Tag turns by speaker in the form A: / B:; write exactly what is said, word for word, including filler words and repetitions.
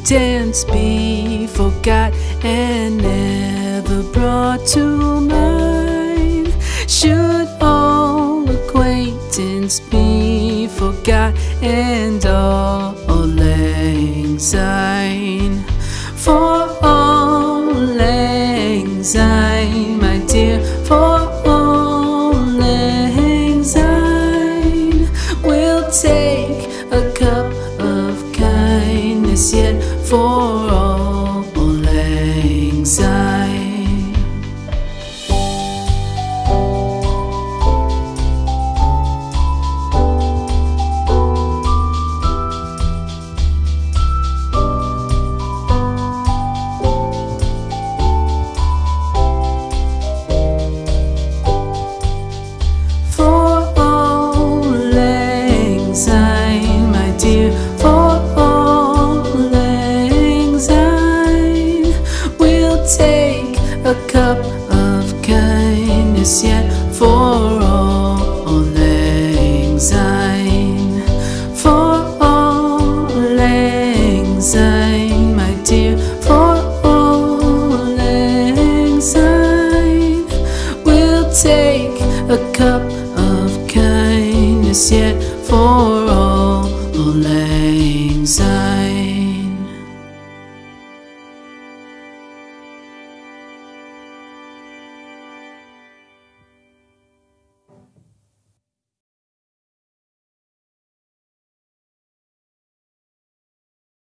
A: acquaintance be forgot and never brought to mind? Should all acquaintance be forgot and all lang syne? For all lang syne, my dear, for all lang syne, we'll take a cup of kindness yet for all lang syne. Take a cup of kindness yet for all lang syne. For all lang syne, my dear, for all lang syne, we'll take a cup of kindness yet for all lang syne.